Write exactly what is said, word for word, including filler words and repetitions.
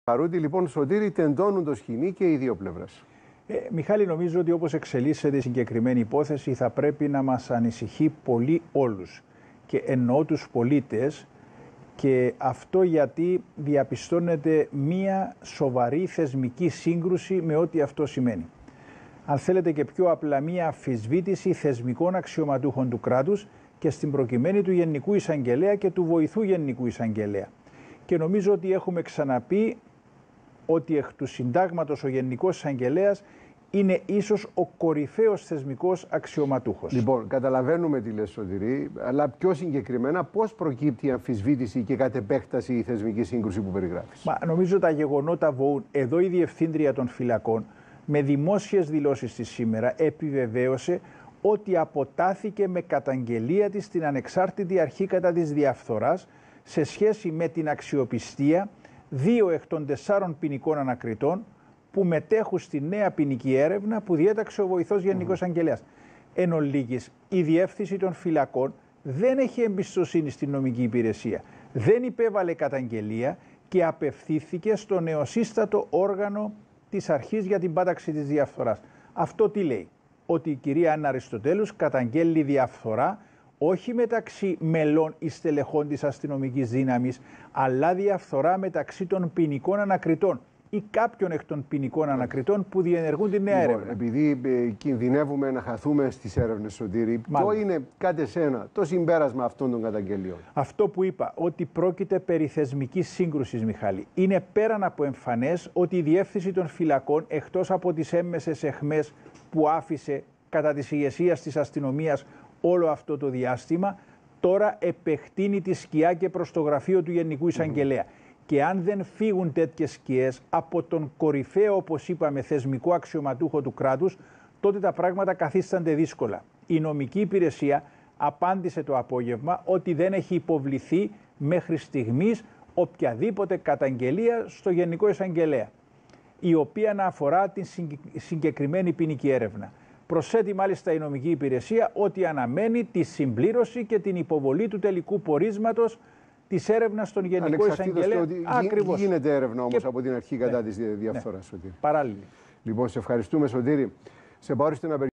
Παρότι λοιπόν, Σωτήρη, τεντώνουν το σκηνή και οι δύο πλευρές. Ε, Μιχάλη, νομίζω ότι όπως εξελίσσεται η συγκεκριμένη υπόθεση θα πρέπει να μας ανησυχεί πολύ όλους. Και εννοώ τους πολίτες, και αυτό γιατί διαπιστώνεται μία σοβαρή θεσμική σύγκρουση με ό,τι αυτό σημαίνει. Αν θέλετε και πιο απλά, μία αμφισβήτηση θεσμικών αξιωματούχων του κράτους και στην προκειμένη του Γενικού Εισαγγελέα και του βοηθού Γενικού Εισαγγελέα. Και νομίζω ότι έχουμε ξαναπεί ότι εκ του συντάγματος ο Γενικός Εισαγγελέας είναι ίσως ο κορυφαίος θεσμικός αξιωματούχος. Λοιπόν, καταλαβαίνουμε τι λες, Σωτήρη, αλλά πιο συγκεκριμένα πώς προκύπτει η αμφισβήτηση και κατ' επέκταση η θεσμική σύγκρουση που περιγράφεις? Μα, νομίζω τα γεγονότα βοούν. Εδώ η Διευθύντρια των Φυλακών με δημόσιες δηλώσεις της σήμερα επιβεβαίωσε ότι αποτάθηκε με καταγγελία της στην ανεξάρτητη αρχή κατά της διαφθοράς σε σχέση με την αξιοπιστία δύο εκ των τεσσάρων ποινικών ανακριτών που μετέχουν στη νέα ποινική έρευνα που διέταξε ο βοηθός Γενικός Εισαγγελέας. Εν ολίγης, η Διεύθυνση των Φυλακών δεν έχει εμπιστοσύνη στην νομική υπηρεσία, δεν υπέβαλε καταγγελία και απευθύνθηκε στο νεοσύστατο όργανο της αρχής για την πάταξη της διαφθοράς. Αυτό τι λέει? Ότι η κυρία Άννα Αριστοτέλους καταγγέλει διαφθορά όχι μεταξύ μελών ή στελεχών της αστυνομικής δύναμης, αλλά διαφθορά μεταξύ των ποινικών ανακριτών ή κάποιων εκ των ποινικών ανακριτών που διενεργούν τη νέα λοιπόν, έρευνα. Επειδή ε, κινδυνεύουμε να χαθούμε στις έρευνες, Σωτήρη, ποιο είναι κάτι εσένα το συμπέρασμα αυτών των καταγγελιών? Αυτό που είπα, ότι πρόκειται περί θεσμικής σύγκρουσης, Μιχάλη. Είναι πέραν από εμφανές ότι η Διεύθυνση των Φυλακών, εκτός από τις έμμεσες αιχμές που άφησε κατά της ηγεσίας της αστυνομίας όλο αυτό το διάστημα, τώρα επεκτείνει τη σκιά και προς το γραφείο του Γενικού Εισαγγελέα. Mm-hmm. Και αν δεν φύγουν τέτοιες σκιές από τον κορυφαίο, όπως είπαμε, θεσμικό αξιωματούχο του κράτους, τότε τα πράγματα καθίστανται δύσκολα. Η νομική υπηρεσία απάντησε το απόγευμα ότι δεν έχει υποβληθεί μέχρι στιγμής οποιαδήποτε καταγγελία στο Γενικό Εισαγγελέα, η οποία να αφορά την συγκεκριμένη ποινική έρευνα. Προσθέτει μάλιστα η νομική υπηρεσία ότι αναμένει τη συμπλήρωση και την υποβολή του τελικού πορίσματος της έρευνας στον Γενικό Εισαγγελέα. Ακριβώς. Γίνεται έρευνα όμως και... από την αρχή κατά ναι. της διαφθοράς. Ναι. Παράλληλη. Λοιπόν, σε ευχαριστούμε, Σωτήρη. Σε πάω στην